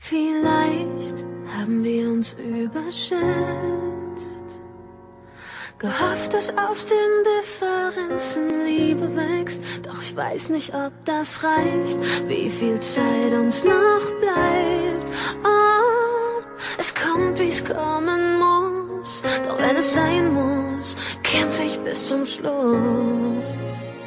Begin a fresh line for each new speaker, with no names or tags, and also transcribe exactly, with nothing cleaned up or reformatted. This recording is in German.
Vielleicht haben wir uns überschätzt, gehofft, dass aus den Differenzen Liebe wächst. Doch ich weiß nicht, ob das reicht, wie viel Zeit uns noch bleibt. Oh, es kommt, wie's kommen muss, doch wenn es sein muss, kämpfe ich bis zum Schluss.